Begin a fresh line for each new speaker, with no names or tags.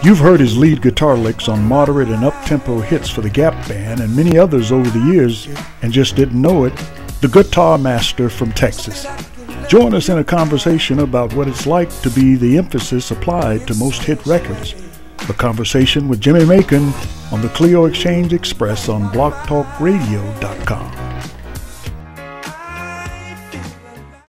You've heard his lead guitar licks on moderate and up-tempo hits for the Gap Band and many others over the years and just didn't know it. The guitar master from Texas. Join us in a conversation about what it's like to be the emphasis applied to most hit records. A conversation with Jimi Macon on the CLIO Exchange Express on blogtalkradio.com.